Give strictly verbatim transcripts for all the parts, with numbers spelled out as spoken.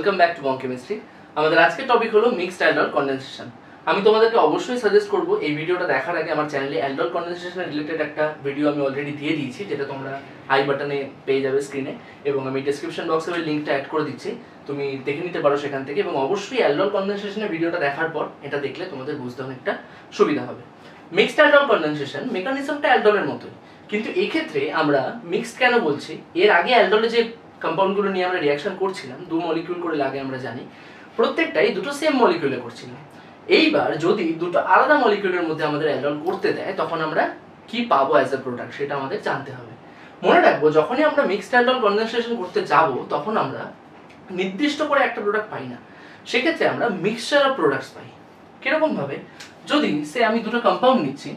Welcome back to Bong chemistry. আমাদের আজকের topic হলো মিক্সড অ্যালডল কনডেনসেশন। আমি তোমাদেরকে অবশ্যই সাজেস্ট করব এই ভিডিওটা দেখার আগে আমার চ্যানেলে অ্যালডল কনডেনসেশনের রিলেটেড একটা ভিডিও আমি অলরেডি দিয়ে দিয়েছি, যেটা তোমরা আই বাটনে পেয়ে যাবে স্ক্রিনে, এবং আমি ডেসক্রিপশন বক্সে ওই লিঙ্কটা অ্যাড করে দিচ্ছি, তুমি দেখে নিতে পারো সেখান থেকে। এবং অবশ্যই অ্যালডল কনডেনসেশনের ভিডিওটা দেখার পর এটা দেখলে তোমাদের বুঝতে অনেকটা সুবিধা হবে। মিক্সড অ্যালডল কনডেনসেশন মেকানিজমটা অ্যালডলের মতোই, কিন্তু এক্ষেত্রে আমরা মিক্সড কেন বলছি? এর আগে অ্যালডলে যে কম্পাউন্ডগুলো নিয়ে আমরা রিয়াকশন করছিলাম, দু মলিকিউল করে লাগে আমরা জানি, প্রত্যেকটাই দুটো সেম মলিকিউলে করছিলাম। এইবার যদি দুটো আলাদা মলিকিউলের মধ্যে আমাদের অ্যালডল করতে দেয়, তখন আমরা কি পাবো অ্যাজ এ প্রোডাক্ট সেটা আমাদের জানতে হবে। মনে রাখবো, যখনই আমরা মিক্সড অ্যালডল কনডেনসেশন করতে যাব, তখন আমরা নির্দিষ্ট করে একটা প্রোডাক্ট পাই না, সেক্ষেত্রে আমরা মিক্সচার অফ প্রোডাক্টস পাই। কিরকম ভাবে? যদি সে আমি দুটো কম্পাউন্ড নিচ্ছি,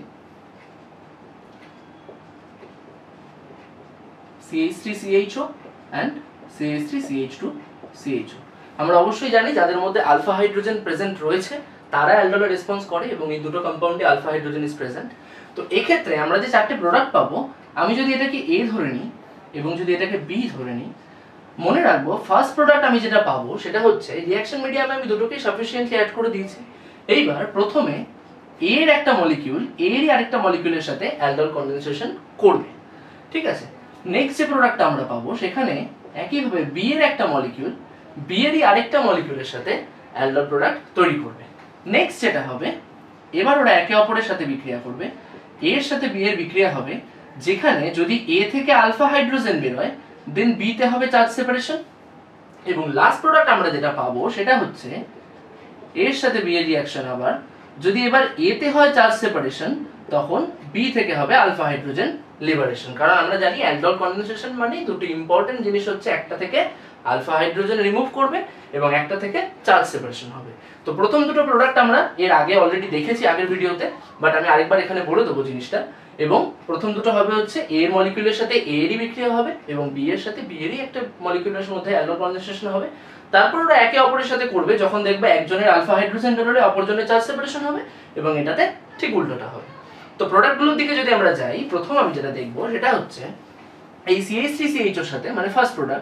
C H three C H O and C H three C H two C H O, আমরা অবশ্যই জানি যাদের মধ্যে আলফা হাইড্রোজেন প্রেজেন্ট রয়েছে তারা অ্যালডলে রেসপন্স করে, এবং এই দুটো কম্পাউন্ডে আলফা হাইড্রোজেন ইজ প্রেজেন্ট। তো এক্ষেত্রে আমরা যে চারটে প্রোডাক্ট পাবো, আমি যদি এটাকে এ ধরে নিই এবং যদি এটাকে বি ধরে নিই, মনে রাখবো ফার্স্ট প্রোডাক্ট আমি যেটা পাবো সেটা হচ্ছে রিঅ্যাকশন মিডিয়ামে আমি দুটোকেই সাফিসিয়েন্টলি অ্যাড করে দিয়েছি। এইবার প্রথমে এর একটা মলিকিউল এরই আরেকটা মলিকিউলের সাথে অ্যালডল কনডেনসেশন করবে, ঠিক আছে। নেক্সট যে প্রোডাক্টটা আমরা পাবো, সেখানে একইভাবে বি এর একটা মলিকিউল বি এরই আরেকটা মলিকিউলের সাথে অ্যালডল প্রোডাক্ট তৈরি করবে। নেক্সট যেটা হবে, এবার ওরা একে অপরের সাথে বিক্রিয়া করবে, এর সাথে বি এর বিক্রিয়া হবে, যেখানে যদি এ থেকে আলফা হাইড্রোজেন বের হয়, দেন বি তে হবে চার্জ সেপারেশন। এবং লাস্ট প্রোডাক্ট আমরা যেটা পাবো সেটা হচ্ছে এর সাথে বি এর রিঅ্যাকশন, আবার যদি এবার এ তে হয় চার্জ সেপারেশন, তখন বি থেকে হবে আলফা হাইড্রোজেন লিবারেশন। কারণ আমরা জানি অ্যালডল কনডেনসেশন মানে দুটো ইম্পর্টেন্ট জিনিস হচ্ছে, একটা থেকে আলফা হাইড্রোজেন রিমুভ করবে এবং একটা থেকে চার্জ সেপারেশন হবে। তো প্রথম দুটো প্রোডাক্ট আমরা এর আগে অলরেডি দেখেছি আগের ভিডিওতে, বাট আমি আরেকবার এখানে বলে দেবো জিনিসটা। এবং প্রথম দুটো হবে হচ্ছে এ এর মলিকিউলের সাথে এ এরই বিক্রিয়া হবে, এবং বি এর সাথে বি এরই একটা মলিকিউলের মধ্যে অ্যালডল কনডেনসেশন হবে। তারপর ওরা একে অপরের সাথে করবে, যখন দেখবে একজনের আলফা হাইড্রোজেন বেরোলে অপরজনের চার্জ সেপারেশন হবে, এবং এটাতে ঠিক উল্টোটা হবে। তো প্রোডাক্টগুলোর দিকে যদি আমরা যাই, প্রথম আমি যেটা দেখবো সেটা হচ্ছে এই C H three C H ওর সাথে, মানে first product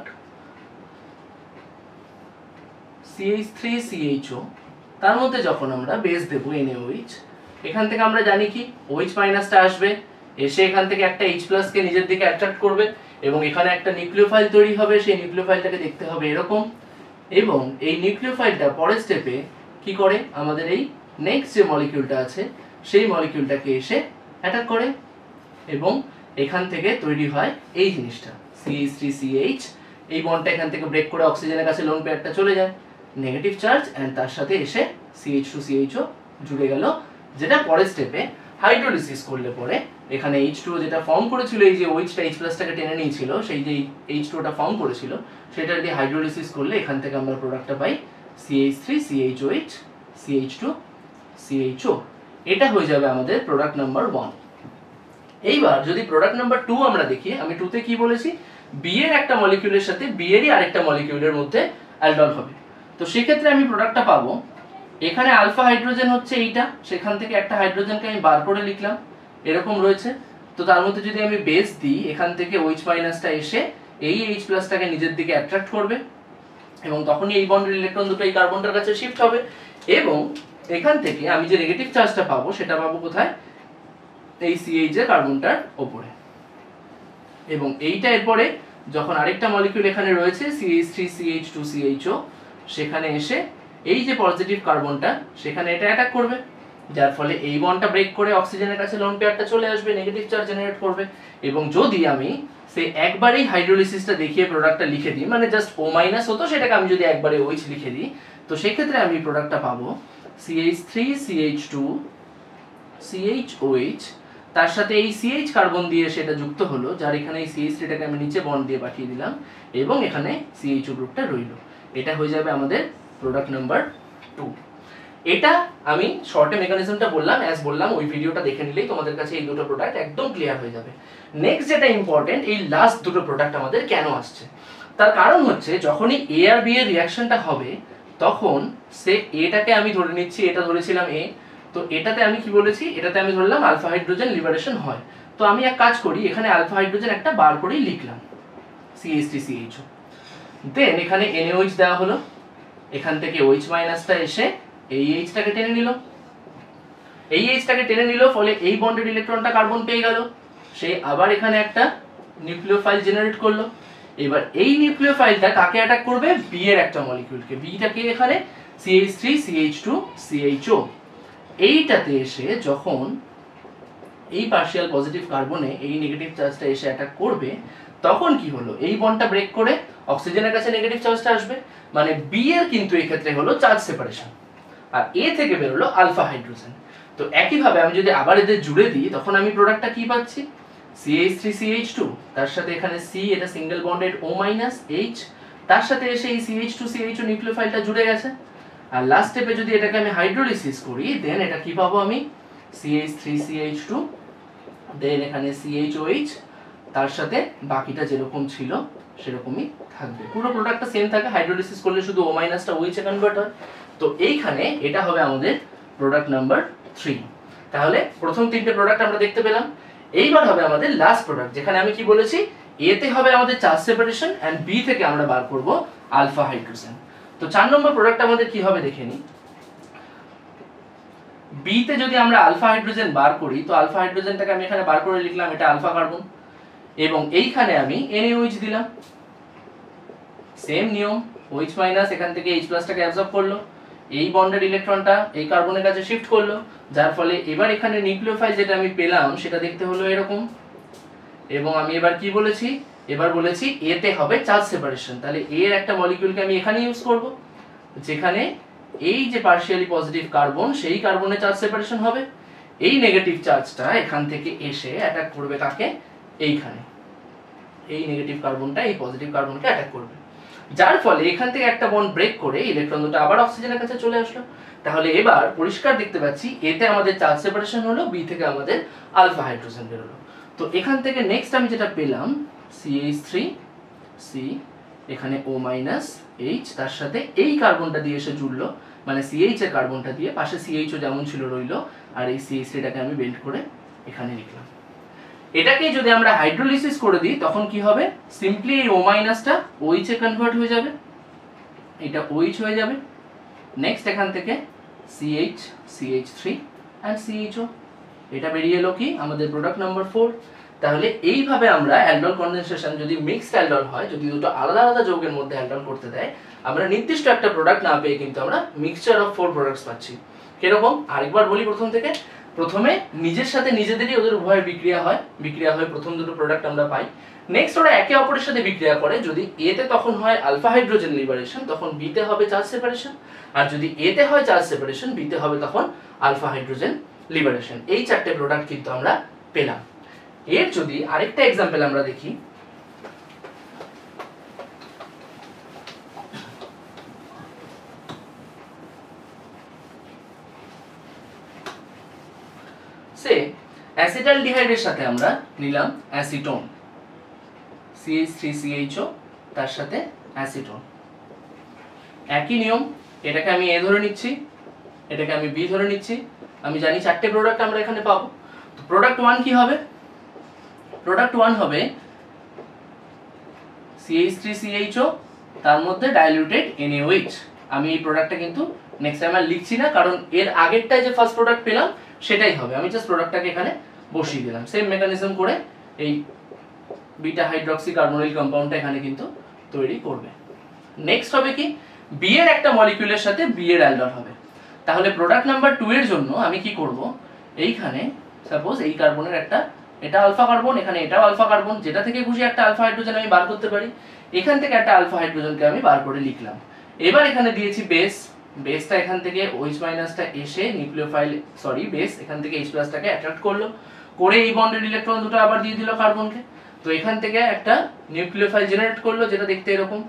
C H three C H O, তার মধ্যে যখন আমরা বেস দেবো এন এ ও এইচ, এখান থেকে আমরা জানি কি OH মাইনাসটা আসবে, এসে এখান থেকে একটা H প্লাস কে নিজের দিকে অ্যাট্রাক্ট করবে, এবং এখানে একটা নিউক্লিওফাইল তৈরি হবে। সেই নিউক্লিওফাইলটাকে দেখতে হবে এরকম, এবং এই নিউক্লিওফাইলটা পরের স্টেপে কি করে, আমাদের এই নেক্সট যে মলিকিউলটা আছে সেই মলিকিউলটাকে এসে অ্যাটাক করে, এবং এখান থেকে তৈরি হয় এই জিনিসটা C H three C H. এই বন্ডটা এখান থেকে ব্রেক করে অক্সিজেনের কাছে লোন পেয়ারটা চলে যায়, নেগেটিভ চার্জ, এন্ড তার সাথে এসে C H two C H O জুড়ে গেল, যেটা পরের স্টেপে হাইড্রোলিসিস করলে পরে এখানে এইচ টু ও যেটা ফর্ম করেছিল, এই যে ওইচটা এইচ প্লাসটাকে টেনে নিয়েছিল, সেই যে এইচ টু ওটা ফর্ম করেছিল, সেটা দিয়ে হাইড্রোলিসিস করলে এখান থেকে আমরা প্রোডাক্টটা পাই C H three C H O H C H two C H O. এটা হয়ে যাবে আমাদের প্রোডাক্ট নাম্বার ওয়ান। এইবার যদি প্রোডাক্ট নাম্বার টু আমরা দেখি, আমি টুতে কি বলেছি, বি এর একটা মলিকিউলের সাথে বি এরই আরেকটা মলিকিউলের মধ্যে অ্যালডল হবে। তো সেক্ষেত্রে আমি প্রোডাক্টটা পাবো, এখানে আলফা হাইড্রোজেন হচ্ছে এইটা, সেখান থেকে একটা হাইড্রোজেনকে আমি বার করে লিখলাম, এরকম রয়েছে। তো তার মধ্যে যদি আমি বেস দিই, এখান থেকে OH মাইনাসটা এসে এই H প্লাসটাকে নিজের দিকে অ্যাট্রাক্ট করবে, এবং তখনই এই বন্ডের ইলেকট্রন দুটো এই কার্বনটার কাছে শিফট হবে, এবং এখান থেকে আমি যে নেগেটিভ চার্জটা পাবো সেটা পাবো কোথায়, এই সিএইচ এর কার্বনটার ওপরে। এবং এইটা এরপরে যখন আরেকটা মলিকিউল এখানে রয়েছে C H three C H two C H O, সেখানে এসে এই যে পজিটিভ কার্বনটা সেখানে এটা অ্যাটাক করবে, যার ফলে এই বন্ডটা ব্রেক করে অক্সিজেনের কাছে লোন পেয়ারটা চলে আসবে, নেগেটিভ চার্জ জেনারেট করবে। এবং যদি আমি সে একবারেই হাইড্রোলিসিসটা দেখিয়ে প্রোডাক্টটা লিখে দিই, মানে জাস্ট ও মাইনাস হতো, সেটাকে আমি যদি একবারে OH লিখে দিই, তো সেক্ষেত্রে আমি প্রোডাক্টটা পাবো C H three C H two C H O H, তার সাথে এই সি এইচ কার্বন দিয়ে সেটা যুক্ত হলো, যার এখানে এই সি এইচ থ্রিটাকে আমি নিচে বন্ড দিয়ে পাঠিয়ে দিলাম, এবং এখানে সি এইচ ও গ্রুপটা রইল। এটা হয়ে যাবে আমাদের প্রোডাক্ট নাম্বার টু। এটা আমি শর্টে মেকানিজমটা বললাম, অ্যাজ বললাম ওই ভিডিওটা দেখে নিলেই তোমাদের কাছে এই দুটো প্রোডাক্ট একদম ক্লিয়ার হয়ে যাবে। নেক্সট যেটা ইম্পর্টেন্ট, এই লাস্ট দুটো প্রোডাক্ট আমাদের কেন আসছে, তার কারণ হচ্ছে যখনই এ আর বি এর রিঅ্যাকশনটা হবে, তখন সে এটাকে আমি ধরে নিচ্ছি, এটা ধরেছিলাম এ, তো এটাতে আমি কি বলেছি, এটাতে আমি ধরলাম আলফা হাইড্রোজেন লিবারেশন হয়। তো আমি এক কাজ করি, এখানে আলফা হাইড্রোজেন একটা বার করেই লিখলাম C H three C H O, then এখানে এন এ ও এইচ দেওয়া হলো, এখান থেকে OH মাইনাসটা এসে এই H টাকে টেনে নিল, এই H টাকে টেনে নিল, ফলে এই বন্ডেড ইলেকট্রনটা কার্বন পেয়ে গেল, সে আবার এখানে একটা নিউক্লিওফাইল জেনারেট করলো। এবার এই নিউক্লিওফাইলটা কাকে অ্যাটাক করবে? বি এর একটা মলিকিউলকে, বিটাকে এখানে C H three C H two C H O, এইটাতে এসে যখন এই পার্শিয়াল পজিটিভ কার্বনে এই নেগেটিভ চার্জটা এসে অ্যাটাক করবে, তখন কি হলো? এই বন্ডটা ব্রেক করে অক্সিজেনের কাছে নেগেটিভ চার্জটা আসবে, মানে বি এর কিন্তু এই ক্ষেত্রে হলো চার্জ সেপারেশন, আর এ থেকে বের হলো আলফা হাইড্রোজেন। তো একইভাবে আমি যদি আবার এদের জুড়ে দিই, তখন আমি প্রোডাক্টটা কি পাচ্ছি? C H three C H two, তার সাথে এখানে C, এটা single bonded O minus H, তার সাথে এসে এই C H two C H O নিউক্লিওফাইলটা জুড়ে গেছে। আর লাস্ট স্টেপে যদি এটাকে আমি হাইড্রোলিসিস করি, দেন এটা কি পাবো আমি? C H three C H two, then এখানে সি এইচ ও এইচ, তার সাথে বাকিটা যেরকম ছিল সেরকমই থাকবে, পুরো প্রোডাক্টটা সেম থাকে। হাইড্রোলিসিস করলে শুধু O মাইনাসটা OH এ কনভার্ট হয়। তো এইখানে এটা হবে আমাদের প্রোডাক্ট নাম্বার থ্রি। তাহলে প্রথম তিনটে প্রোডাক্ট আমরা দেখতে পেলাম। এইবার হবে আমাদের লাস্ট প্রোডাক্ট, যেখানে আমি কি বলেছি? এ তে হবে আমাদের চার্জ সেপারেশন, এন্ড বি থেকে আমরা বার করব আলফা হাইড্রোজেন। তো চার নম্বর প্রোডাক্ট আমাদের কি হবে দেখে নিই। বি তে যদি আমরা আলফা হাইড্রোজেন বার করি, তো আলফা হাইড্রোজেনটাকে আমি এখানে বার করে লিখলাম, এটা আলফা কার্বন, এবং এইখানে আমি NaOH দিলাম, সেম নিয়ম, OH মাইনাস এখান থেকে H প্লাসটাকে অ্যাবজর্ব করলো, এই বন্ডেড ইলেকট্রনটা এই কার্বনের কাছে শিফট করলো, যার ফলে এবার এখানে নিউক্লিওফাইল যেটা আমি পেলাম সেটা দেখতে হলো এরকম। এবং আমি এবার কি বলেছি? এবার বলেছি এ তে হবে চার্জ সেপারেশন, তাহলে এ এর একটা মলিকিউলকে আমি এখানে ইউজ করব, যেখানে এই যে পার্শিয়ালি পজিটিভ কার্বন, সেই কার্বনের চার্জ সেপারেশন হবে, এই নেগেটিভ চার্জটা এখান থেকে এসে অ্যাটাক করবে কাকে? এইখানে এই নেগেটিভ কার্বনটা এই পজিটিভ কার্বনকে অ্যাটাক করবে, যার ফলে এখান থেকে একটা বন্ড ব্রেক করে ইলেকট্রন দুটো আবার অক্সিজেনের কাছে চলে আসলো। তাহলে এবার পরিষ্কার দেখতে পাচ্ছি এতে আমাদের চার্জ সেপারেশন হলো, বি থেকে আমাদের আলফা হাইড্রোজেন বের হলো। তো এখান থেকে নেক্সট আমি যেটা পেলাম সি এইচ থ্রি সি, এখানে O মাইনাস H, তার সাথে এই কার্বনটা দিয়ে এসে জুড়লো, মানে সি এইচ এর কার্বনটা দিয়ে, পাশে সি এইচ ও যেমন ছিল রইলো, আর এই সি এইচ থ্রি টাকে আমি বেন্ড করে এখানে লিখলাম। এটাকে যদি আমরা হাইড্রোলিসিস করে দিই, তখন কি হবে? সিম্পলি এই O মাইনাসটা OH এ কনভার্ট হয়ে যাবে, এটা OH হয়ে যাবে। নেক্সট এখান থেকে C H C H three and C H O, এটা বেরিয়ে এলো কি? আমাদের প্রোডাক্ট নাম্বার ফোর। তাহলে এইভাবে আমরা অ্যালডল কনডেনসেশন, যদি মিক্সড অ্যালডল হয়, যদি দুটো আলাদা আলাদা যৌগের মধ্যে অ্যালডল করতে দেয়, আমরা নির্দিষ্ট একটা প্রোডাক্ট না পেয়ে কিন্তু আমরা মিক্সচার অফ ফোর প্রোডাক্টস পাচ্ছি। কিরকম? আরেকবার বলি প্রথম থেকে। প্রথমে নিজের সাথে নিজেদেরই ওদের উভয় বিক্রিয়া হয়, বিক্রিয়া হয়ে প্রথম দুটো প্রোডাক্ট আমরা পাই। নেক্সট ওরা একে অপরের সাথে বিক্রিয়া করে, যদি এ তে তখন হয় আলফা হাইড্রোজেন লিবারেশন, তখন বি তে হবে চার্জ সেপারেশন, আর যদি এ তে হয় চার্জ সেপারেশন, বি তে হবে তখন আলফা হাইড্রোজেন লিবারেশন। এই চারটে প্রোডাক্ট কিন্তু আমরা পেলাম। এর যদি আরেকটা এক্সাম্পল আমরা দেখি, সে অ্যাসিটালডিহাইডের সাথে আমরা নিলাম acetone, C H three C H O, তার সাথে অ্যাসিটোন, একই নিয়ম। এটাকে আমি এ ধরে নিচ্ছি, এটাকে আমি বি ধরে নিচ্ছি। আমি জানি চারটে প্রোডাক্ট আমরা এখানে পাবো। তো প্রোডাক্ট ওয়ান কি হবে? প্রোডাক্ট ওয়ান হবে C H three C H O, তার মধ্যে ডাইলিউটেড NaOH। আমি এই প্রোডাক্টটা কিন্তু নেক্সট টাইম আর লিখছি না, কারণ এর আগেরটাই যে ফার্স্ট প্রোডাক্ট পেলাম সেটাই হবে। আমি জাস্ট প্রোডাক্টটাকে এখানে বসিয়ে দিলাম, সেম মেকানিজম করে এই বিটা হাইড্রক্সি কার্বনিল কম্পাউন্ডটা এখানে কিন্তু তৈরি করবে। নেক্সট হবে কি? বি এর একটা মলিকিউলের সাথে বি এর অ্যালডল হবে। তাহলে প্রোডাক্ট নাম্বার টু এর জন্য আমি কি করব? এইখানে সাপোজ এই কার্বনের একটা, এটা আলফা কার্বন, এখানে এটাও আলফা কার্বন, যেটা থেকে খুশি একটা আলফা হাইড্রোজেন আমি বার করতে পারি। এখান থেকে একটা আলফা হাইড্রোজেনকে আমি বার করে লিখলাম। এবার এখানে দিয়েছি বেস, বেসটা এখান থেকে OH মাইনাসটা এসে নিউক্লিওফাইল সরি বেস এখান থেকে H প্লাসটাকে অ্যাট্রাক্ট করলো, করে এই বন্ডেড ইলেকট্রন দুটো আবার দিয়ে দিল কার্বনকে। তো এখান থেকে একটা নিউক্লিওফাইল জেনারেট করলো, যেটা দেখতে এরকম।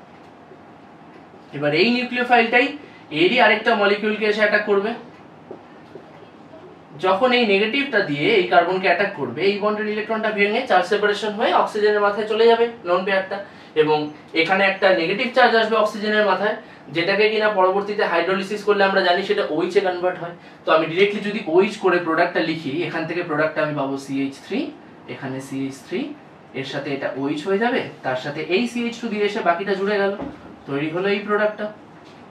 এবার এই নিউক্লিওফাইলটাই এরই আরেকটা মলিকিউলকে এসে অ্যাটাক করবে। যখন এই নেগেটিভটা দিয়ে এই কার্বনকে অ্যাটাক করবে, এই বন্ডেড ইলেকট্রনটা ভেঙে চার্জ সেপারেশন হয়ে অক্সিজেনের মাথায় চলে যাবে লোন পেয়ারটা, এবং এখানে একটা নেগেটিভ চার্জ আসবে অক্সিজেনের মাথায়, যেটাকে কিনা পরবর্তীতে হাইড্রোলিসিস করলে আমরা জানি সেটা OH এ কনভার্ট হয়। তো আমি ডিরেক্টলি যদি OH করে প্রোডাক্টটা লিখি, এখান থেকে প্রোডাক্টটা আমি পাবো সি এইচ থ্রি, এখানে সি এইচ থ্রি, এর সাথে এটা OH হয়ে যাবে, তার সাথে এই সি এইচ টু দিয়ে এসে বাকিটা জুড়ে গেল, তৈরি হলো এই প্রোডাক্টটা।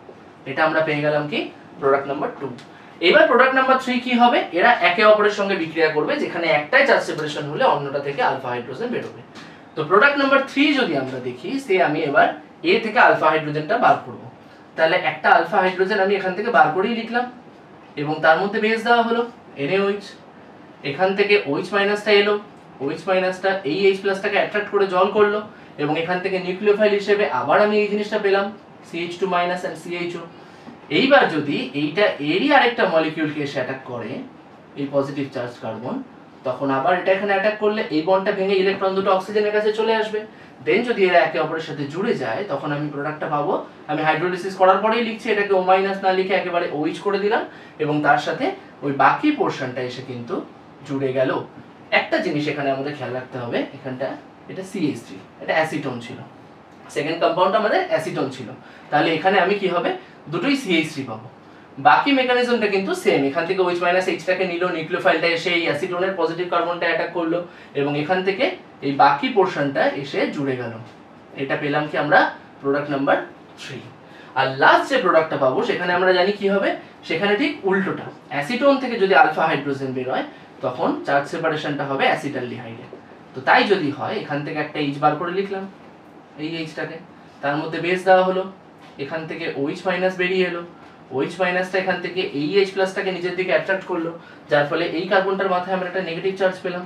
এটা আমরা পেয়ে গেলাম কি প্রোডাক্ট নাম্বার টু। এবার প্রোডাক্ট নাম্বার থ্রি কি হবে, এরা একে অপরের সঙ্গে বিক্রিয়া করবে, যেখানে একটাই চার্জ সেপারেশন হলে অন্যটা থেকে আলফা হাইড্রোজেন বেরোবে। তো প্রোডাক্ট নাম্বার থ্রি যদি আমরা দেখি, সে আমি এবার এ থেকে আলফা হাইড্রোজেনটা বার করব। তাহলে একটা আলফা হাইড্রোজেন আমি এখান থেকে বার করেই লিখলাম এবং তার মধ্যে বেস দেওয়া হলো এনএইচ। এখান থেকে OH মাইনাসটা এলো, OH মাইনাসটা এই H প্লাসটাকে অ্যাট্রাক্ট করে জল করলো এবং এখান থেকে নিউক্লিওফাইল হিসেবে আবার আমি এই জিনিসটা পেলাম C H two minus and C H O. এইবার যদি এইটা এরই আরেকটা মলিকিউলকে এসে অ্যাটাক করে, এই পজিটিভ চার্জ কার্বন, তখন আবার এটা এখানে অ্যাটাক করলে এই বন্ডটা ভেঙে ইলেকট্রন দুটো অক্সিজেনের কাছে চলে আসবে। দেন যদি এরা একে অপরের সাথে জুড়ে যায় তখন আমি প্রোডাক্টটা পাবো। আমি হাইড্রোলিসিস করার পরেই লিখছি, এটাকে ও মাইনাস না লিখে একেবারে OH করে দিলাম এবং তার সাথে ওই বাকি পোর্শনটা এসে কিন্তু জুড়ে গেল। একটা জিনিস এখানে আমাদের খেয়াল রাখতে হবে, এখানটা এটা সি এইচ থ্রি, এটা অ্যাসিটোন ছিল, সেকেন্ড কম্পাউন্ড আমাদের অ্যাসিটোন ছিল, তাহলে এখানে আমি কি হবে দুটোই সি এইচ থ্রি পাবো। বাকি মেকানিজমটা কিন্তু সেম, এখান থেকে OH মাইনাস এইচটাকে নিল, নিউক্লিওফাইলটা এসে এই অ্যাসিটোনের পজিটিভ কার্বনটা অ্যাটাক করলো এবং এখান থেকে এই বাকি পোর্শনটা এসে জুড়ে গেল। এটা পেলাম কি আমরা প্রোডাক্ট নাম্বার থ্রি। আর লাস্ট যে প্রোডাক্টটা পাবো সেখানে আমরা জানি কি হবে, সেখানে ঠিক উল্টোটা, অ্যাসিটোন থেকে যদি আলফা হাইড্রোজেন বের হয় তখন চার্জ সেপারেশনটা হবে অ্যাসিটালডিহাইডে। তো তাই যদি হয় এখান থেকে একটা এইচ বার করে লিখলাম, এই এইচটাকে, তার মধ্যে বেস দেওয়া হলো, এখান থেকে OH মাইনাস বেরিয়ে এলো, OH মাইনাসটা এখান থেকে এই H প্লাসটাকে নিজের দিকে অ্যাট্রাক্ট করলো, যার ফলে এই কার্বনটার মাথায় আমরা একটা নেগেটিভ চার্জ পেলাম,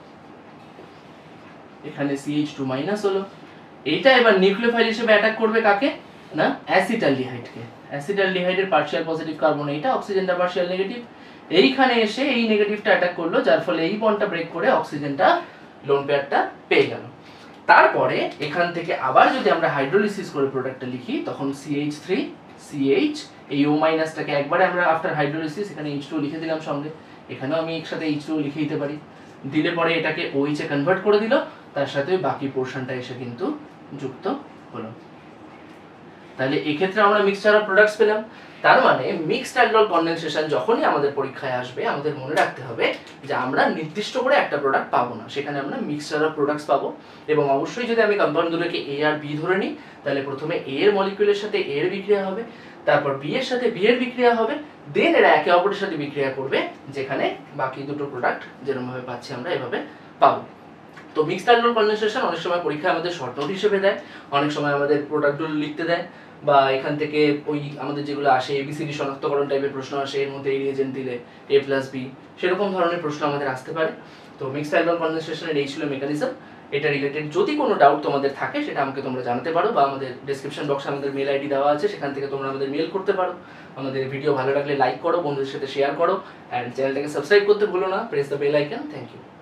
এখানে সি এইচ টু মাইনাস হলো। এইটা এবার নিউক্লিওফাইল হিসেবে অ্যাটাক করবে কাকে না, অ্যাসিটালডিহাইডকে। অ্যাসিটালডিহাইডের পার্শিয়াল পজিটিভ কার্বন এইটা, অক্সিজেনটা পার্শিয়াল নেগেটিভ, এইখানে এসে এই নেগেটিভটা অ্যাটাক করলো, যার ফলে এই বন্ডটা ব্রেক করে অক্সিজেনটা লোন পেয়ারটা পেয়ে গেল। তারপরে এখান থেকে আবার যদি আমরা হাইড্রোলিসিস করে প্রোডাক্টটা লিখি তখন C H three C H, এই O মাইনাসটাকে একবারে আমরা আফটার হাইড্রোলিসিস এখানে এইচ টু লিখে দিলাম সঙ্গে, এখানেও আমি একসাথে এইচ টু লিখে দিতে পারি, দিলে পরে এটাকে OH এ কনভার্ট করে দিল, তার সাথে বাকি পোর্শনটা এসে কিন্তু যুক্ত হলো। তাহলে এক্ষেত্রে আমরা মিক্সচার অফ প্রোডাক্টস পেলাম। তার মানে মিক্সড অ্যালডোল কনডেনসেশন যখনই আমাদের পরীক্ষায় আসবে আমাদের মনে রাখতে হবে যে আমরা নির্দিষ্ট করে একটা প্রোডাক্ট পাবো না, সেখানে আমরা মিক্সচার অফ প্রোডাক্টস পাবো। এবং অবশ্যই যদি আমি কম্পাউন্ড দুটোকে এ আর বি ধরে নিই তাহলে প্রথমে এ এর মলিকিউলের সাথে এ এর বিক্রিয়া হবে, তারপর বি এর সাথে বি এর বিক্রিয়া হবে, দেন এরা একে অপরের সাথে বিক্রিয়া করবে, যেখানে বাকি দুটো প্রোডাক্ট যেরকম ভাবে পাচ্ছি আমরা এভাবে পাবো। তো মিক্সড অ্যালডোল কনডেনসেশন অনেক সময় পরীক্ষায় আমাদের শর্ট নোট হিসেবে দেয়, অনেক সময় আমাদের প্রোডাক্টগুলো লিখতে দেয়, বা এখান থেকে ওই আমাদের যেগুলো আসে এবিসিডি শনাক্তকরণ টাইপের প্রশ্ন আসে, এর মধ্যে এই রিয়েজেন্ট দিলে এ প্লাস বি, সেরকম ধরনের প্রশ্ন আমাদের আসতে পারে। তো মিক্সড অ্যালডোল কনডেনসেশনের এই ছিল মেকানিজম। এটা রিলেটেড যদি কোনো ডাউট তোমাদের থাকে সেটা আমাকে তোমরা জানাতে পারো, বা আমাদের ডেসক্রিপশন বক্সে আমাদের মেল আইডি দেওয়া আছে, সেখান থেকে তোমরা আমাদের মেল করতে পারো। আমাদের ভিডিও ভালো লাগলে লাইক করো, বন্ধুদের সাথে শেয়ার করো, অ্যান্ড চ্যানেলটাকে সাবস্ক্রাইব করতে ভুলো না, press the bell icon. Thank you.